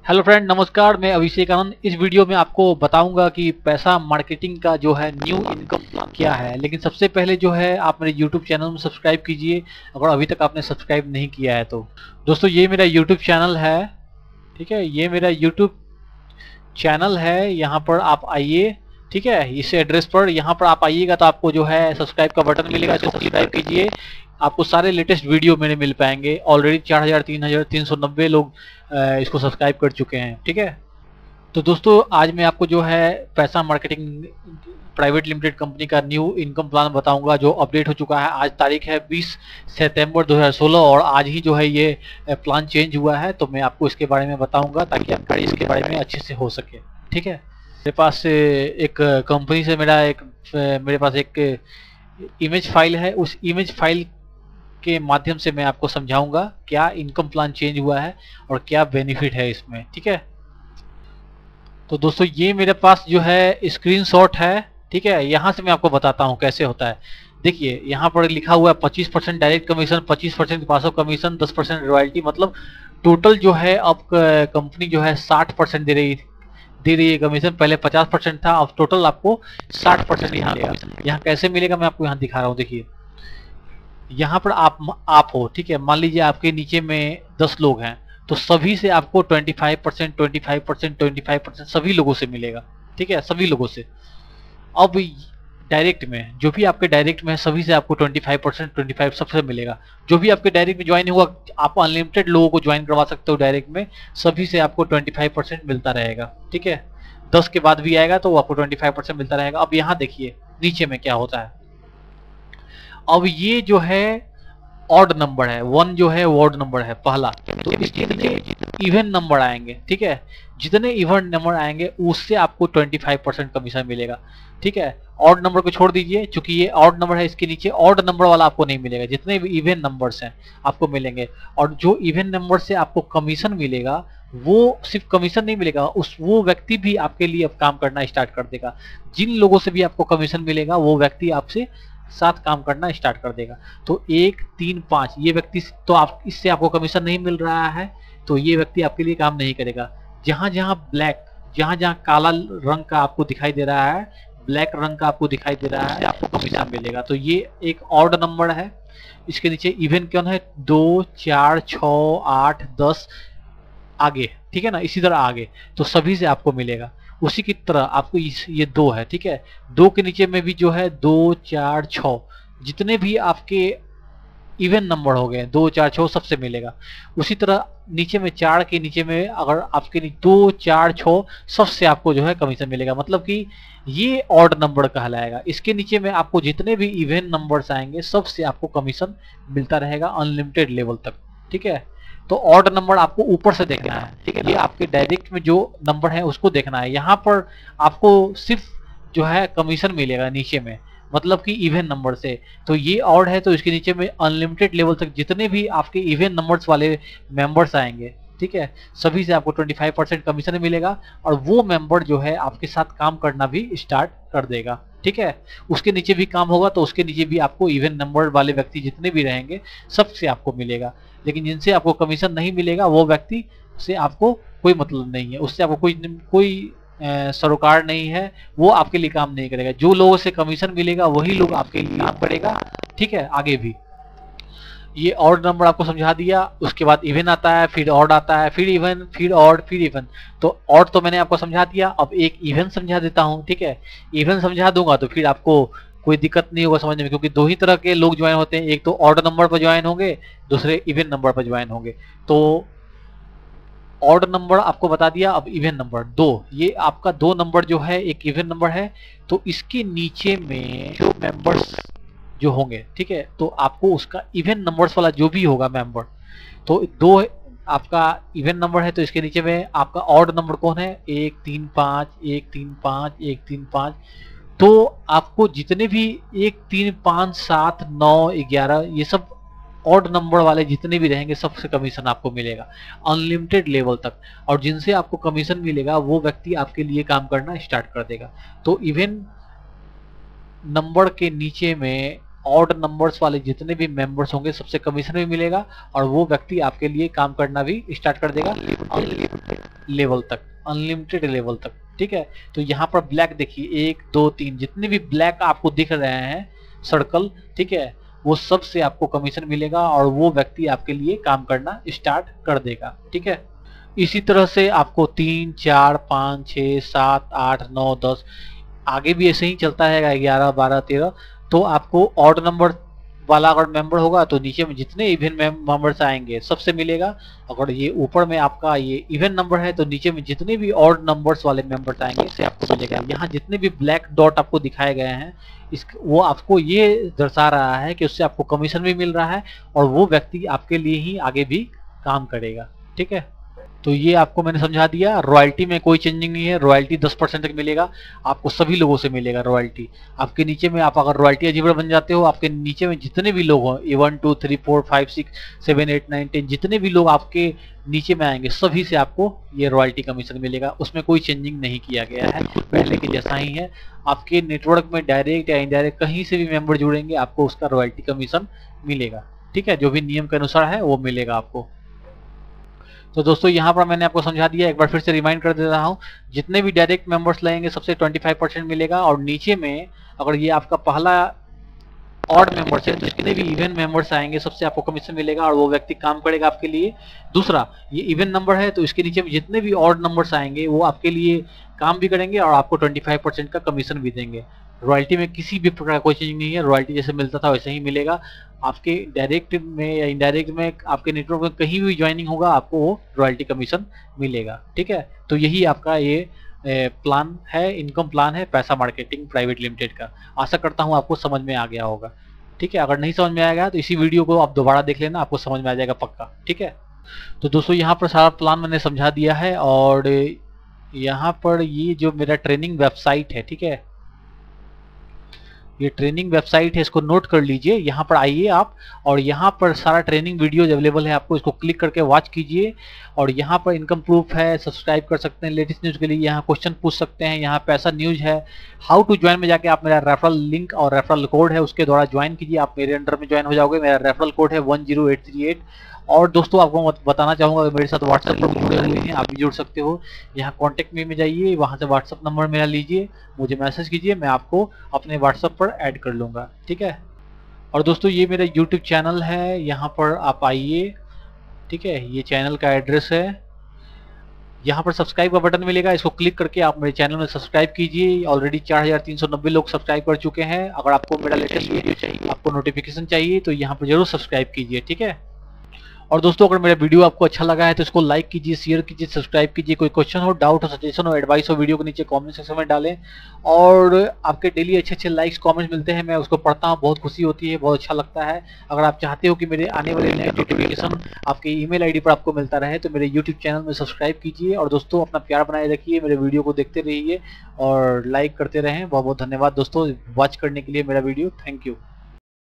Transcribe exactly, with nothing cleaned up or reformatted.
Hello friend, नमस्कार। मैं अभिषेक आनंद। इस वीडियो में आपको बताऊंगा कि पैसा मार्केटिंग का जो है न्यू इनकम क्या है। लेकिन सबसे पहले जो है आप मेरे यूट्यूब चैनल में सब्सक्राइब कीजिए अगर अभी तक आपने सब्सक्राइब नहीं किया है तो। दोस्तों, ये मेरा यूट्यूब चैनल है, ठीक है। ये मेरा यूट्यूब चैनल है, यहाँ पर आप आइए, ठीक है। इस एड्रेस पर यहाँ पर आप आइएगा तो आपको जो है सब्सक्राइब का बटन मिलेगा, इसको सब्सक्राइब कीजिए। आपको सारे लेटेस्ट वीडियो मेरे मिल पाएंगे। ऑलरेडी चार हजार तीन हजार तीन सौ नब्बे लोग इसको सब्सक्राइब कर चुके हैं, ठीक है। तो दोस्तों, आज मैं आपको जो है पैसा मार्केटिंग प्राइवेट लिमिटेड कंपनी का न्यू इनकम प्लान बताऊंगा, जो अपडेट हो चुका है। आज तारीख है बीस सितंबर दो हज़ार सोलह और आज ही जो है ये प्लान चेंज हुआ है। तो मैं आपको इसके बारे में बताऊंगा ताकि जानकारी इसके बारे में अच्छे से हो सके, ठीक है। मेरे पास एक कंपनी से मेरा एक मेरे पास एक इमेज फाइल है। उस इमेज फाइल के माध्यम से मैं आपको समझाऊंगा क्या इनकम प्लान चेंज हुआ है और क्या बेनिफिट है इसमें, ठीक है। तो दोस्तों, ये मेरे पास जो है स्क्रीनशॉट है, ठीक है। यहाँ से मैं आपको बताता हूँ कैसे होता है। देखिए, यहाँ पर लिखा हुआ है पच्चीस परसेंट डायरेक्ट कमीशन, पच्चीस परसेंट पास ऑफ कमीशन, दस परसेंट रॉयल्टी। मतलब टोटल जो है अब कंपनी जो है साठ परसेंट दे रही दे रही है कमीशन। पहले पचास परसेंट था, अब टोटल आपको साठ परसेंट यहाँ मिलेगा। यहाँ कैसे मिलेगा मैं आपको यहाँ दिखा रहा हूँ। देखिए, यहाँ पर आप आप हो, ठीक है। मान लीजिए आपके नीचे में दस लोग हैं तो सभी से आपको पच्चीस परसेंट पच्चीस परसेंट पच्चीस परसेंट सभी लोगों से मिलेगा, ठीक है, सभी लोगों से। अब डायरेक्ट में जो भी आपके डायरेक्ट में है सभी से आपको पच्चीस परसेंट पच्चीस सबसे मिलेगा। जो भी आपके डायरेक्ट में ज्वाइन होगा, आप अनलिमिटेड लोगों को ज्वाइन करवा सकते हो डायरेक्ट में, सभी से आपको पच्चीस परसेंट मिलता रहेगा, ठीक है। दस के बाद भी आएगा तो आपको पच्चीस परसेंट मिलता रहेगा। अब यहाँ देखिए नीचे में क्या होता है। अब ये जो है ऑड नंबर है, वन जो है ऑड नंबर है पहला, तो इसके नीचे इवन नंबर आएंगे, ठीक है। जितने इवन नंबर आएंगे उससे आपको पच्चीस परसेंट कमीशन मिलेगा, ठीक है। ऑड नंबर को छोड़ दीजिए, क्योंकि ये ऑड नंबर है, इसके नीचे ऑड नंबर वाला आपको नहीं मिलेगा। जितने भी इवन नंबर्स हैं आपको मिलेंगे। और जो इवन नंबर से आपको कमीशन मिलेगा वो सिर्फ कमीशन नहीं मिलेगा, उस वो व्यक्ति भी आपके लिए अब काम करना स्टार्ट कर देगा। जिन लोगों से भी आपको कमीशन मिलेगा वो व्यक्ति आपसे साथ काम करना स्टार्ट कर देगा। तो एक तीन पाँच ये व्यक्ति, तो आप इससे आपको कमीशन नहीं मिल रहा है तो ये व्यक्ति आपके लिए काम नहीं करेगा। जहां जहां ब्लैक, जहां जहां काला रंग का आपको दिखाई दे रहा है, ब्लैक रंग का आपको दिखाई दे रहा है, आपको कमीशन मिलेगा। तो ये एक ऑड नंबर है। इसके नीचे इवन कौन है, दो चार छ आठ दस आगे, ठीक है ना, इसी तरह आगे, तो सभी से आपको मिलेगा। उसी की तरह आपको इस ये दो है, ठीक है। दो के नीचे में भी जो है दो चार छ जितने भी आपके इवन नंबर हो गए, दो चार छ सबसे मिलेगा। उसी तरह नीचे में चार के नीचे में अगर आपके दो चार छ सबसे आपको जो है कमीशन मिलेगा। मतलब कि ये ऑड नंबर कहलाएगा। इसके नीचे में आपको जितने भी इवन नंबर्स आएंगे सबसे आपको कमीशन मिलता रहेगा अनलिमिटेड लेवल तक, ठीक है। तो ऑड नंबर आपको ऊपर से देखना है, ठीक है। ये आपके डायरेक्ट में जो नंबर है उसको देखना है। यहाँ पर आपको सिर्फ जो है कमीशन मिलेगा नीचे में, मतलब कि इवन नंबर से। तो ये ऑड है तो इसके नीचे में अनलिमिटेड लेवल तक जितने भी आपके इवन नंबर्स वाले मेंबर्स आएंगे, ठीक है, सभी से आपको पच्चीस परसेंट कमीशन मिलेगा। और वो मेंबर जो है आपके साथ काम करना भी स्टार्ट कर देगा, ठीक है। उसके नीचे भी काम होगा तो उसके नीचे भी आपको इवन नंबर वाले व्यक्ति जितने भी रहेंगे सबसे आपको मिलेगा। लेकिन जिनसे आपको कमीशन नहीं मिलेगा वो व्यक्ति से आपको कोई मतलब नहीं है, उससे आपको कोई कोई सरोकार नहीं है, वो आपके लिए काम नहीं करेगा। जो लोगों से कमीशन मिलेगा वही लोग आपके लिए काम करेगा, ठीक है, आगे भी। ये ऑड नंबर आपको समझा दिया। उसके बाद इवन आता है, फिर ऑड आता है, फिर इवन, फिर ऑड, फिर इवन। तो ऑड तो मैंने आपको समझा दिया, अब एक इवन समझा देता हूँ, ठीक है। इवन समझा दूंगा तो फिर आपको कोई दिक्कत नहीं होगा समझने में, क्योंकि दो ही तरह के लोग ज्वाइन होते हैं। एक तो ऑड नंबर पर ज्वाइन होंगे, दूसरे इवन नंबर पर ज्वाइन होंगे। तो ऑड नंबर आपको बता दिया। अब इवन नंबर दो, ये आपका दो नंबर जो है एक इवन नंबर है। तो इसके नीचे में जो मेंबर्स जो होंगे, ठीक है, तो आपको उसका इवन नंबर्स वाला जो भी होगा मेंबर, तो दो आपका इवन नंबर है तो इसके नीचे में आपका ऑड नंबर कौन है, एक तीन पाँच, एक तीन पाँच, एक तीन पाँच। तो आपको जितने भी एक तीन पाँच सात नौ ग्यारह ये सब ऑड नंबर वाले जितने भी रहेंगे सबसे कमीशन आपको मिलेगा अनलिमिटेड लेवल तक। और जिनसे आपको कमीशन मिलेगा वो व्यक्ति आपके लिए काम करना स्टार्ट कर देगा। तो इवन नंबर के नीचे में ऑड नंबर्स वाले जितने भी मेंबर्स होंगे सबसे कमीशन भी मिलेगा और वो व्यक्ति आपके लिए काम करना भी स्टार्ट कर देगा। लेवल तक, अनलिमिटेड लेवल तक, ठीक है। तो यहाँ पर ब्लैक देखिए, एक दो तीन, जितने भी ब्लैक आपको दिख रहे हैं सर्कल, ठीक है, वो सब से आपको कमीशन मिलेगा और वो व्यक्ति आपके लिए काम करना स्टार्ट कर देगा, ठीक है। इसी तरह से आपको तीन, चार, पाँच, छः, सात, आठ, नौ, दस, आगे भी ऐसे ही चलता है, ग्यारह, बारह, तेरह। तो आपको ऑड नंबर वाला अगर मेंबर होगा तो नीचे में जितने इवन मेंबर्स आएंगे सबसे मिलेगा। अगर ये ऊपर में आपका ये इवन नंबर है तो नीचे में जितने भी ऑड नंबर्स वाले मेंबर्स आएंगे उससे आपको मिलेगा। यहाँ जितने भी ब्लैक डॉट आपको दिखाए गए हैं, इस वो आपको ये दर्शा रहा है कि उससे आपको कमीशन भी मिल रहा है और वो व्यक्ति आपके लिए ही आगे भी काम करेगा, ठीक है। तो ये आपको मैंने समझा दिया। रॉयल्टी में कोई चेंजिंग नहीं है, रॉयल्टी दस परसेंट तक मिलेगा आपको, सभी लोगों से मिलेगा रॉयल्टी। आपके नीचे में आप अगर रॉयल्टी एलिजिबल बन जाते हो, आपके नीचे में जितने भी लोग हो, one two three four five six seven eight nine ten, जितने भी लोग आपके नीचे में आएंगे सभी से आपको ये रॉयल्टी कमीशन मिलेगा। उसमें कोई चेंजिंग नहीं किया गया है, पहले के जैसा ही है। आपके नेटवर्क में डायरेक्ट या इनडायरेक्ट कहीं से भी मेंबर जुड़ेंगे आपको उसका रॉयल्टी कमीशन मिलेगा, ठीक है, जो भी नियम के अनुसार है वो मिलेगा आपको। तो दोस्तों यहाँ पर मैंने आपको समझा दिया, एक बार फिर से रिमाइंड कर दे रहा हूँ, जितने भी डायरेक्ट मेंबर्स लेंगे सबसे पच्चीस परसेंट मिलेगा और नीचे में अगर ये आपका पहला ऑड मेंबर्स है तो जितने भी इवन मेंबर्स आएंगे सबसे आपको कमीशन मिलेगा और वो व्यक्ति काम करेगा आपके लिए। दूसरा, ये इवन नंबर है तो इसके नीचे में जितने भी ऑड नंबर्स आएंगे वो आपके लिए काम भी करेंगे और आपको पच्चीस परसेंट का कमीशन भी देंगे। रॉयल्टी में किसी भी प्रकार कोई चेंज नहीं है, रॉयल्टी जैसे मिलता था वैसे ही मिलेगा। आपके डायरेक्ट में या इनडायरेक्ट में आपके नेटवर्क में कहीं भी ज्वाइनिंग होगा आपको वो रॉयल्टी कमीशन मिलेगा, ठीक है। तो यही आपका ये प्लान है, इनकम प्लान है पैसा मार्केटिंग प्राइवेट लिमिटेड का। आशा करता हूँ आपको समझ में आ गया होगा, ठीक है। अगर नहीं समझ में आएगा तो इसी वीडियो को आप दोबारा देख लेना, आपको समझ में आ जाएगा पक्का, ठीक है। तो दोस्तों यहाँ पर सारा प्लान मैंने समझा दिया है और यहाँ पर ये जो मेरा ट्रेनिंग वेबसाइट है, ठीक है, ये ट्रेनिंग वेबसाइट है, इसको नोट कर लीजिए। यहाँ पर आइए आप और यहाँ पर सारा ट्रेनिंग वीडियोज अवेलेबल है, आपको इसको क्लिक करके वॉच कीजिए। और यहाँ पर इनकम प्रूफ है, सब्सक्राइब कर सकते हैं लेटेस्ट न्यूज़ के लिए, यहाँ क्वेश्चन पूछ सकते हैं, यहाँ पैसा न्यूज है, हाउ टू ज्वाइन में जाके आप मेरा रेफरल लिंक और रेफरल कोड है उसके द्वारा ज्वाइन कीजिए, आप मेरे अंडर में ज्वाइन हो जाओगे। मेरा रेफरल कोड है one zero eight three eight. और दोस्तों आपको बताना चाहूँगा मेरे साथ व्हाट्सएप पर जुड़े हुए हैं, आप भी जुड़ सकते हो। यहाँ कॉन्टैक्ट मी में जाइए, वहाँ से व्हाट्सएप नंबर मेरा लीजिए, मुझे मैसेज कीजिए, मैं आपको अपने व्हाट्सएप पर ऐड कर लूँगा, ठीक है। और दोस्तों ये मेरा यूट्यूब चैनल है, यहाँ पर आप आइए, ठीक है, ये चैनल का एड्रेस है। यहाँ पर सब्सक्राइब का बटन मिलेगा, इसको क्लिक करके आप मेरे चैनल में सब्सक्राइब कीजिए। ऑलरेडी चार हजार तीन सौ नब्बे लोग सब्सक्राइब कर चुके हैं। अगर आपको मेरा लेटेस्ट वीडियो चाहिए, आपको नोटिफिकेशन चाहिए तो यहाँ पर जरूर सब्सक्राइब कीजिए, ठीक है। और दोस्तों अगर मेरा वीडियो आपको अच्छा लगा है तो इसको लाइक कीजिए, शेयर कीजिए, सब्सक्राइब कीजिए। कोई क्वेश्चन हो, डाउट हो, सजेशन हो, एडवाइस हो, वीडियो के नीचे कमेंट सेक्शन में डालें। और आपके डेली अच्छे अच्छे लाइक्स कमेंट्स मिलते हैं, मैं उसको पढ़ता हूँ, बहुत खुशी होती है, बहुत अच्छा लगता है। अगर आप चाहते हो कि मेरे आने वाले नए नोटिफिकेशन आपके ईमेल आईडी पर आपको मिलता रहे तो मेरे यूट्यूब चैनल में सब्सक्राइब कीजिए। और दोस्तों अपना प्यार बनाए रखिए, मेरे वीडियो को देखते रहिए और लाइक करते रहें। बहुत बहुत धन्यवाद दोस्तों वॉच करने के लिए मेरा वीडियो, थैंक यू।